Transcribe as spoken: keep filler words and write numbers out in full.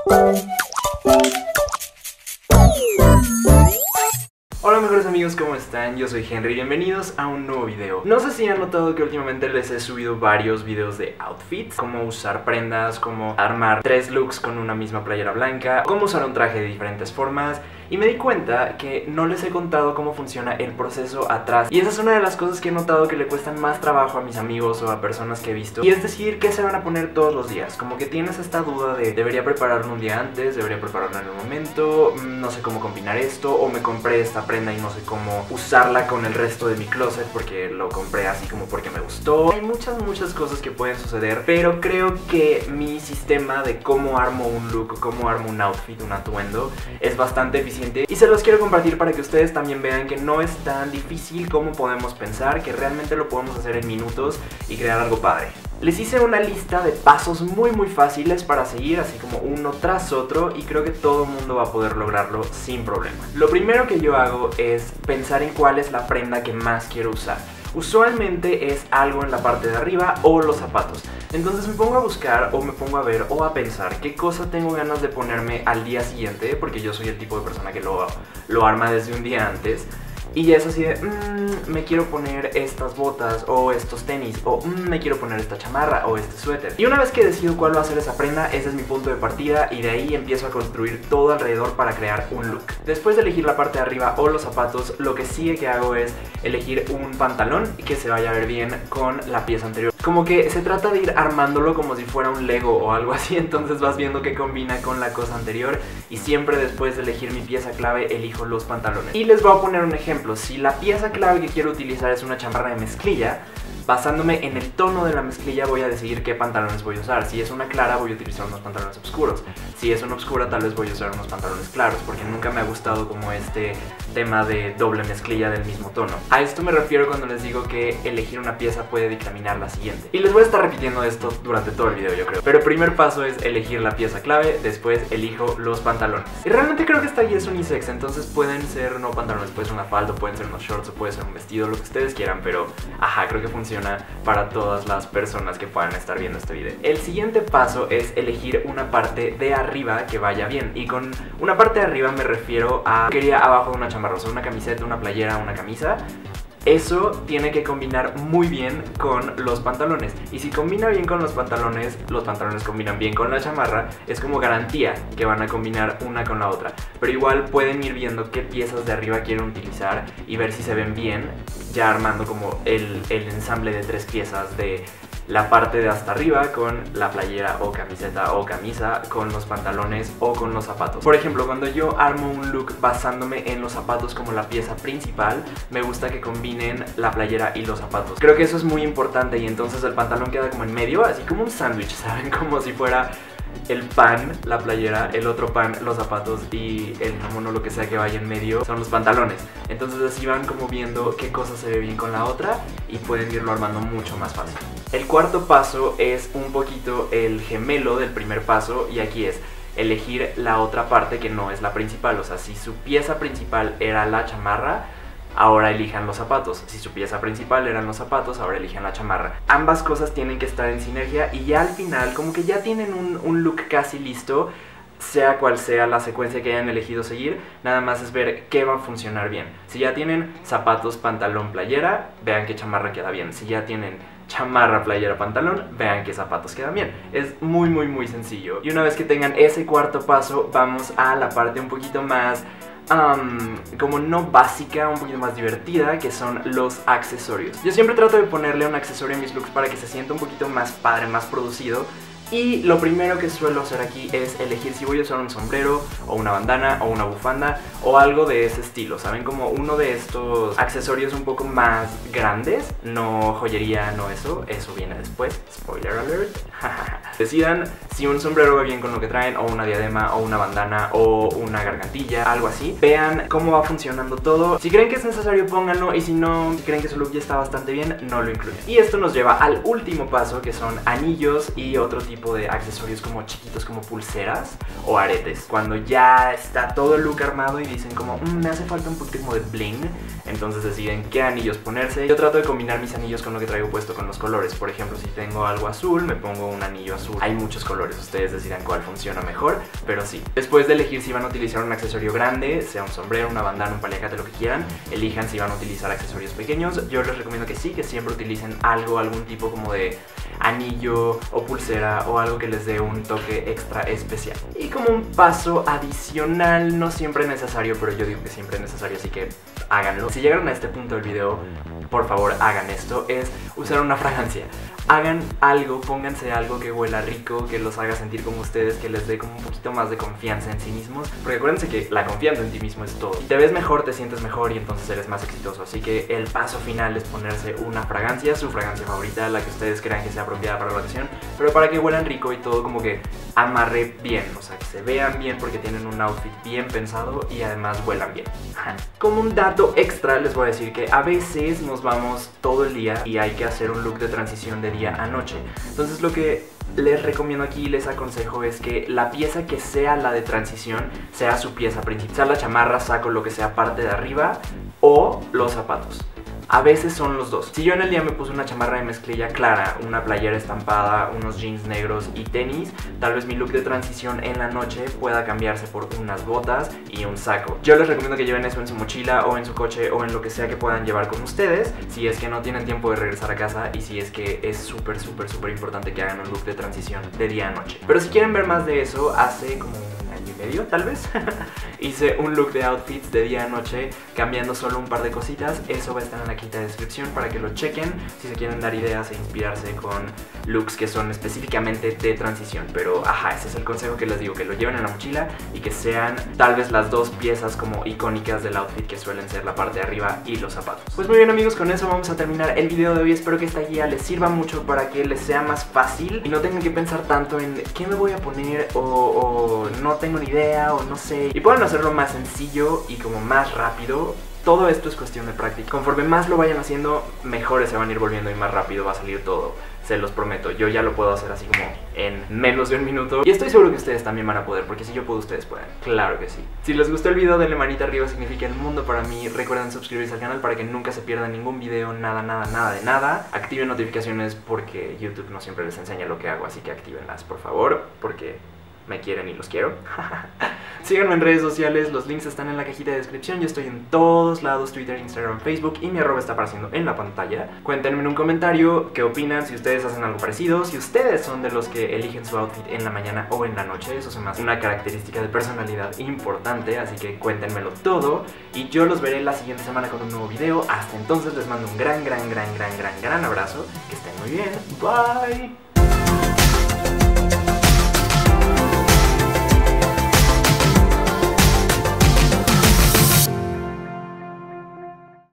Hola mejores amigos, ¿cómo están? Yo soy Henry, bienvenidos a un nuevo video. No sé si han notado que últimamente les he subido varios videos de outfits, cómo usar prendas, cómo armar tres looks con una misma playera blanca, cómo usar un traje de diferentes formas. Y me di cuenta que no les he contado cómo funciona el proceso atrás. Y esa es una de las cosas que he notado que le cuestan más trabajo a mis amigos o a personas que he visto. Y es decidir qué se van a poner todos los días. Como que tienes esta duda de debería prepararlo un día antes, debería prepararlo en el momento, no sé cómo combinar esto, o me compré esta prenda y no sé cómo usarla con el resto de mi closet porque lo compré así como porque me gustó. Hay muchas muchas cosas que pueden suceder, pero creo que mi sistema de cómo armo un look, cómo armo un outfit, un atuendo, es bastante eficiente. Y se los quiero compartir para que ustedes también vean que no es tan difícil como podemos pensar, que realmente lo podemos hacer en minutos y crear algo padre. Les hice una lista de pasos muy muy fáciles para seguir, así como uno tras otro, y creo que todo el mundo va a poder lograrlo sin problema. Lo primero que yo hago es pensar en cuál es la prenda que más quiero usar. Usualmente es algo en la parte de arriba o los zapatos. Entonces me pongo a buscar o me pongo a ver o a pensar qué cosa tengo ganas de ponerme al día siguiente, porque yo soy el tipo de persona que lo, lo arma desde un día antes. Y ya es así de, mmm, me quiero poner estas botas o estos tenis, o mmm, me quiero poner esta chamarra o este suéter. Y una vez que decido cuál va a ser esa prenda, ese es mi punto de partida, y de ahí empiezo a construir todo alrededor para crear un look. Después de elegir la parte de arriba o los zapatos, lo que sigue que hago es elegir un pantalón que se vaya a ver bien con la pieza anterior. Como que se trata de ir armándolo como si fuera un Lego o algo así, entonces vas viendo qué combina con la cosa anterior, y siempre después de elegir mi pieza clave elijo los pantalones. Y les voy a poner un ejemplo. Si la pieza clave que quiero utilizar es una chamarra de mezclilla, basándome en el tono de la mezclilla voy a decidir qué pantalones voy a usar. Si es una clara voy a utilizar unos pantalones oscuros. Si es una oscura tal vez voy a usar unos pantalones claros, porque nunca me ha gustado como este tema de doble mezclilla del mismo tono. A esto me refiero cuando les digo que elegir una pieza puede dictaminar la siguiente. Y les voy a estar repitiendo esto durante todo el video, yo creo. Pero el primer paso es elegir la pieza clave, después elijo los pantalones. Y realmente creo que esta guía es unisex, entonces pueden ser no pantalones, puede ser una falda, pueden ser unos shorts o puede ser un vestido, lo que ustedes quieran, pero ajá, creo que funciona para todas las personas que puedan estar viendo este video. El siguiente paso es elegir una parte de arriba que vaya bien, y con una parte de arriba me refiero a que iría abajo de una chamarra, o sea, una camiseta, una playera, una camisa. Eso tiene que combinar muy bien con los pantalones, y si combina bien con los pantalones, los pantalones combinan bien con la chamarra, es como garantía que van a combinar una con la otra. Pero igual pueden ir viendo qué piezas de arriba quieren utilizar y ver si se ven bien, ya armando como el, el ensamble de tres piezas de la parte de hasta arriba con la playera o camiseta o camisa, con los pantalones o con los zapatos. Por ejemplo, cuando yo armo un look basándome en los zapatos como la pieza principal, me gusta que combinen la playera y los zapatos. Creo que eso es muy importante, y entonces el pantalón queda como en medio, así como un sándwich, ¿saben? Como si fuera el pan, la playera, el otro pan, los zapatos, y el jamón o lo que sea que vaya en medio son los pantalones. Entonces así van como viendo qué cosa se ve bien con la otra y pueden irlo armando mucho más fácil. El cuarto paso es un poquito el gemelo del primer paso, y aquí es elegir la otra parte que no es la principal. O sea, si su pieza principal era la chamarra, ahora elijan los zapatos. Si su pieza principal eran los zapatos, ahora elijan la chamarra. Ambas cosas tienen que estar en sinergia, y ya al final como que ya tienen un, un look casi listo. Sea cual sea la secuencia que hayan elegido seguir, nada más es ver qué va a funcionar bien. Si ya tienen zapatos, pantalón, playera, vean qué chamarra queda bien. Si ya tienen chamarra, playera, pantalón, vean qué zapatos quedan bien. Es muy muy muy sencillo. Y una vez que tengan ese cuarto paso, vamos a la parte un poquito más Um, como no básica, un poquito más divertida, que son los accesorios. Yo siempre trato de ponerle un accesorio a mis looks para que se sienta un poquito más padre, más producido. Y lo primero que suelo hacer aquí es elegir si voy a usar un sombrero, o una bandana, o una bufanda, o algo de ese estilo, ¿saben? Como uno de estos accesorios un poco más grandes, no joyería, no eso, eso viene después, spoiler alert. Decidan si un sombrero va bien con lo que traen, o una diadema, o una bandana, o una gargantilla, algo así. Vean cómo va funcionando todo. Si creen que es necesario, pónganlo, y si no, si creen que su look ya está bastante bien, no lo incluyan. Y esto nos lleva al último paso, que son anillos y otro tipo de accesorios como chiquitos, como pulseras o aretes. Cuando ya está todo el look armado y dicen como, mmm, me hace falta un poquito como de bling, entonces deciden qué anillos ponerse. Yo trato de combinar mis anillos con lo que traigo puesto con los colores. Por ejemplo, si tengo algo azul, me pongo un anillo azul. Hay muchos colores, ustedes decidan cuál funciona mejor, pero sí. Después de elegir si van a utilizar un accesorio grande, sea un sombrero, una bandana, un paliacate, lo que quieran, elijan si van a utilizar accesorios pequeños. Yo les recomiendo que sí, que siempre utilicen algo, algún tipo como de anillo o pulsera o algo que les dé un toque extra especial. Y como un paso adicional, no siempre necesario, pero yo digo que siempre es necesario, así que háganlo. Si llegaron a este punto del video, por favor hagan esto, es usar una fragancia. Hagan algo, pónganse algo que huela rico, que los haga sentir como ustedes, que les dé como un poquito más de confianza en sí mismos, porque acuérdense que la confianza en ti mismo es todo. Si te ves mejor, te sientes mejor y entonces eres más exitoso. Así que el paso final es ponerse una fragancia, su fragancia favorita, la que ustedes crean que sea apropiada para la ocasión, pero para que huelan rico y todo como que amarre bien, o sea, que se vean bien porque tienen un outfit bien pensado y además huelan bien. Como un dato extra les voy a decir que a veces nos vamos todo el día y hay que hacer un look de transición de día a noche. Entonces lo que les recomiendo aquí, les aconsejo es que la pieza que sea la de transición sea su pieza principal, sea la chamarra, saco, lo que sea parte de arriba o los zapatos. A veces son los dos. Si yo en el día me puse una chamarra de mezclilla clara, una playera estampada, unos jeans negros y tenis, tal vez mi look de transición en la noche pueda cambiarse por unas botas y un saco. Yo les recomiendo que lleven eso en su mochila o en su coche o en lo que sea que puedan llevar con ustedes, si es que no tienen tiempo de regresar a casa y si es que es súper súper súper importante que hagan un look de transición de día a noche. Pero si quieren ver más de eso, hace como medio tal vez hice un look de outfits de día a noche cambiando solo un par de cositas. Eso va a estar en la cajita de descripción para que lo chequen si se quieren dar ideas e inspirarse con looks que son específicamente de transición. Pero ajá, ese es el consejo que les digo, que lo lleven en la mochila y que sean tal vez las dos piezas como icónicas del outfit, que suelen ser la parte de arriba y los zapatos. Pues muy bien amigos, con eso vamos a terminar el video de hoy. Espero que esta guía les sirva mucho para que les sea más fácil y no tengan que pensar tanto en qué me voy a poner o, o no tengo ni idea o no sé, y puedan hacerlo más sencillo y como más rápido. Todo esto es cuestión de práctica. Conforme más lo vayan haciendo, mejores se van a ir volviendo y más rápido va a salir todo. Se los prometo, yo ya lo puedo hacer así como en menos de un minuto. Y estoy seguro que ustedes también van a poder, porque si yo puedo, ustedes pueden. Claro que sí. Si les gustó el video, denle manita arriba, significa el mundo para mí. Recuerden suscribirse al canal para que nunca se pierdan ningún video, nada, nada, nada de nada. Activen notificaciones porque YouTube no siempre les enseña lo que hago, así que actívenlas, por favor, porque me quieren y los quiero. Síganme en redes sociales, los links están en la cajita de descripción. Yo estoy en todos lados, Twitter, Instagram, Facebook, y mi arroba está apareciendo en la pantalla. Cuéntenme en un comentario qué opinan, si ustedes hacen algo parecido, si ustedes son de los que eligen su outfit en la mañana o en la noche. Eso se me hace una característica de personalidad importante, así que cuéntenmelo todo. Y yo los veré la siguiente semana con un nuevo video. Hasta entonces les mando un gran, gran, gran, gran, gran, gran abrazo. Que estén muy bien. Bye.